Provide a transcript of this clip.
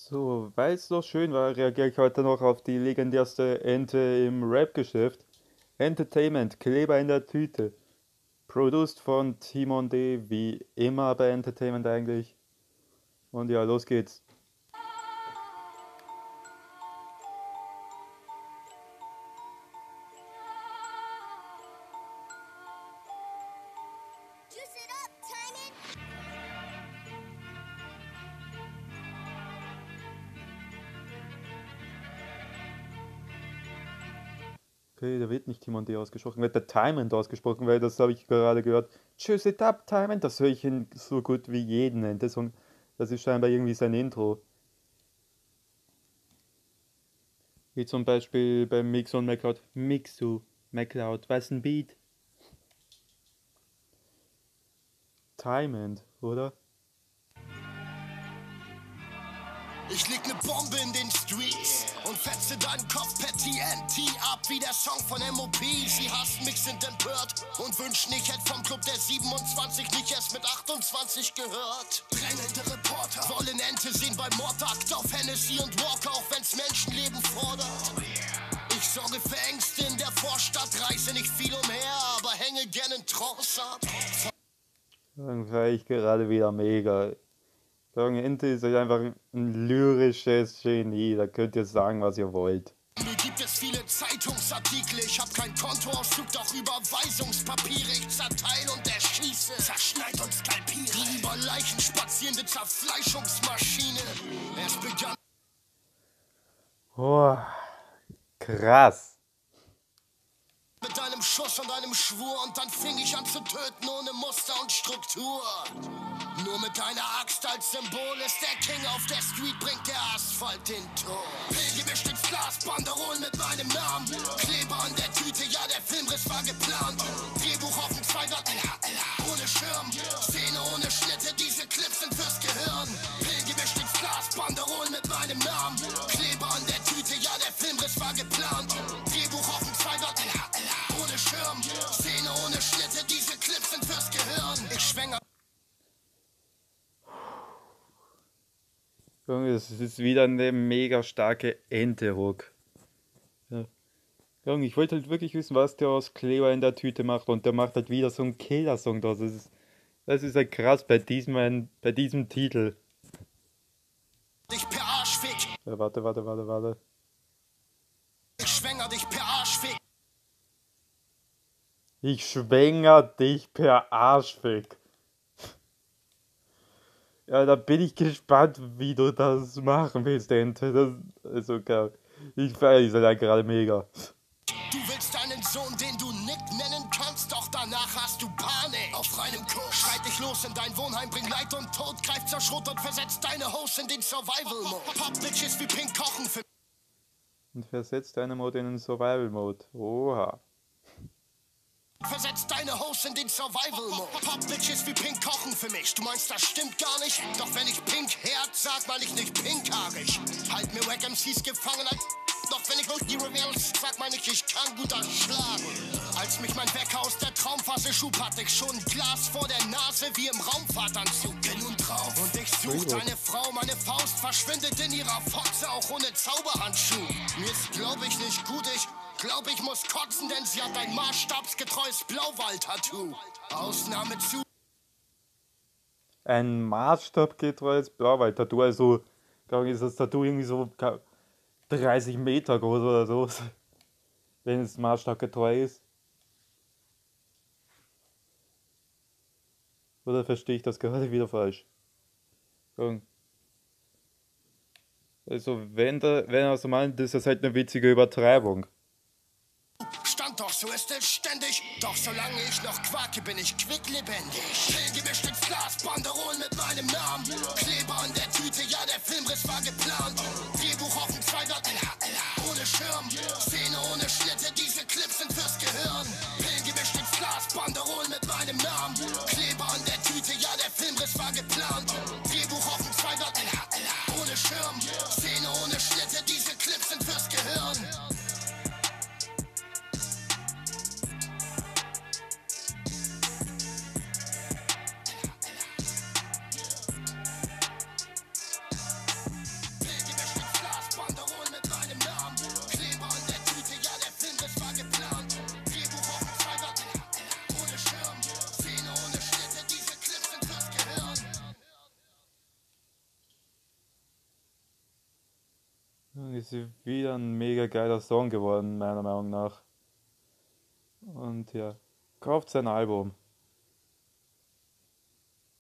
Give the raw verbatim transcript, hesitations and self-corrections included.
So, weil es doch schön war, reagiere ich heute noch auf die legendärste Ente im Rap-Geschäft. Entertainment, Kleber in der Tüte. Produced von Timon D, wie immer bei Entertainment eigentlich. Und ja, los geht's. Okay, da wird nicht Timon D ausgesprochen, wird der Timon ausgesprochen, weil das habe ich gerade gehört. Tschüss, it up, Timon, das höre ich in so gut wie jeden Ente-Song. Das ist scheinbar irgendwie sein Intro. Wie zum Beispiel beim Mix und MacLeod. Mixu, MacLeod, was ein Beat? Timon, oder? Ich leg ne Bombe in den Streets und fetze deinen Kopf per T N T ab wie der Song von M O P. Sie hassen mich, sind empört und wünschen, ich hätte vom Club der siebenundzwanzig nicht erst mit achtundzwanzig gehört. Brennende Reporter wollen Ente sehen beim Mordakt auf Hennessy und Walker, auch wenn's Menschenleben fordert. Ich sorge für Ängste in der Vorstadt, reise nicht viel umher, aber hänge gern in Trance ab. Dann war ich gerade wieder mega. Sagen, Ente ist halt einfach ein lyrisches Genie, da könnt ihr sagen, was ihr wollt. Mir gibt es viele Zeitungsartikel, ich hab kein Kontoauszug, doch Überweisungspapiere. Ich zerteile und erschieße, zerschneid und skalpiere. Die über Leichen spazierende Zerfleischungsmaschine. Es begann. Oh, krass. Mit einem Schuss und einem Schwur und dann fing ich an zu töten ohne Muster und Struktur. Nur mit einer Axt als Symbol ist der King auf der Street, bringt der Asphalt den Tod. Pil gemischt ins Glas, Banderollen mit meinem Namen. Kleber an der Tüte, ja der Filmriss war geplant. Drehbuch auf dem Zweirad, L H, L H, ohne Schirm. Szene ohne Schnitte, diese Clips sind fürs Gehirn. Pil gemischt ins Glas, Banderollen mit meinem Namen. Kleber an der Tüte, ja der Filmriss war geplant. Drehbuch auf dem Zweirad, L H, L H, ohne Schirm. Szene ohne Schnitte, diese Clips sind fürs Gehirn. Ich schwänger. Junge, es ist wieder eine mega starke Ente-Hook. Ja. Junge, ich wollte halt wirklich wissen, was der aus Kleber in der Tüte macht, und der macht halt wieder so einen Killer-Song draus. Das ist, das ist halt krass bei diesem, bei diesem Titel. Dich per Arschfick. Ja, warte, warte, warte, warte. Ich schwänger dich per Arschfick. Ich schwänger dich per Arschfick. Ja, da bin ich gespannt, wie du das machen willst, Ente. Das ist okay. Ich feiere diese halt gerade mega. Du willst deinen Sohn, den du Nick nennen kannst, doch danach hast du Panik. Auf reinem Kurs schreit dich los in dein Wohnheim, bring Leid und Tod, greift zur Schrot und versetzt deine Hosts in den Survival-Mode. Pop-Bitches wie Pink kochen für Und versetzt deine Mode in den Survival-Mode. Oha. Versetzt deine Hosts in den Survival-Mode. Pop-Bitches wie Pink kochen für mich. Du meinst, das stimmt gar nicht? Doch wenn ich Pink herz sag, meine ich nicht pinkhaarig. Halt mir Wack M Cs gefangen, als doch wenn ich die Reveals sag, meine ich, ich kann gut erschlagen. Als mich mein Wecker aus der Traumphase schub, hatte ich schon ein Glas vor der Nase wie im Raumfahrtanzug. Geh nun drauf. Und ich such deine Frau, meine Faust verschwindet in ihrer Fotze, auch ohne Zauberhandschuh. Mir ist, glaub ich, nicht gut, ich glaub, ich muss kotzen, denn sie hat ein maßstabsgetreues Blauwald-Tattoo. Ausnahme zu. Ein maßstabgetreues Blauwald-Tattoo, also, glaube ich, ist das Tattoo irgendwie so dreißig Meter groß oder so, wenn es maßstabgetreu ist. Oder verstehe ich das gerade wieder falsch? Also, wenn, da, wenn er so meint, ist das halt eine witzige Übertreibung. Stand doch, so ist es ständig. Doch solange ich noch quake, bin ich quicklebendig. Pill gemischt ins Glas, Banderollen mit meinem Namen. Kleber an der Tüte, ja der Filmriss war geplant. Drehbuch auf dem Zweirad, L H, L H, ohne Schirm. Szene ohne Schnitte, diese Clips sind fürs Gehirn. Pill gemischt ins Glas, Banderollen mit meinem Namen. Kleber an der Tüte, ja der Filmriss war geplant. Drehbuch auf dem Zweirad, L H, L H, ohne Schirm. Szene ohne Schnitte, diese Clips sind fürs Gehirn. ist wieder ein mega geiler Song geworden, meiner Meinung nach. Und ja, kauft sein Album.